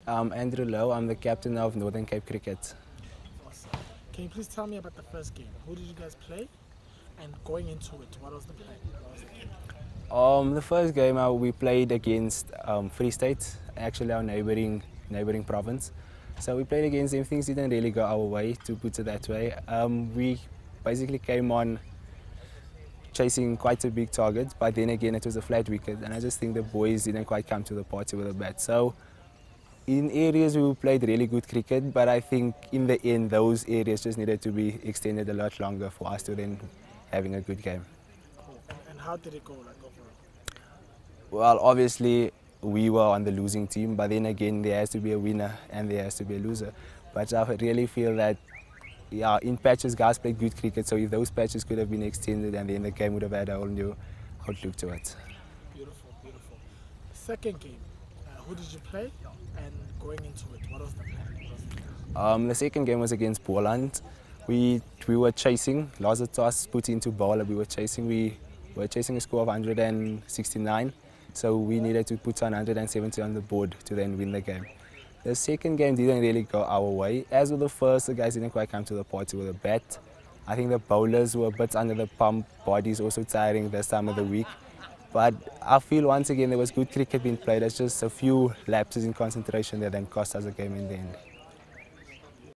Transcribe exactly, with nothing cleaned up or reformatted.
I'm Andrew Lowe. I'm the captain of Northern Cape Cricket. Awesome. Can you please tell me about the first game? Who did you guys play? And going into it, what was the plan? What was the game? Um, the first game uh, we played against um, Free State, actually our neighboring neighboring province. So we played against them. Things didn't really go our way, to put it that way. Um, we basically came on chasing quite a big target, but then again it was a flat wicket, and I just think the boys didn't quite come to the party with a bat. So in areas we played really good cricket, but I think in the end those areas just needed to be extended a lot longer for us to then having a good game. Cool. And, and how did it go, like overall? Well, obviously we were on the losing team, but then again there has to be a winner and there has to be a loser. But I really feel that, yeah, in patches guys played good cricket, so if those patches could have been extended, and then the game would have had a whole new outlook to it. Beautiful, beautiful. Second game, uh, who did you play? And going into it, what was the plan? What was the plan? Um, the second game was against Boland. We we were chasing. Lost the toss, put into bowler. We were chasing. We were chasing a score of one hundred sixty-nine, so we needed to put one hundred seventy on the board to then win the game. The second game didn't really go our way. As with the first, the guys didn't quite come to the party with a bat. I think the bowlers were a bit under the pump. Bodies also tiring this time of the week. But I feel once again there was good cricket being played. It's just a few lapses in concentration that then cost us a game in the end.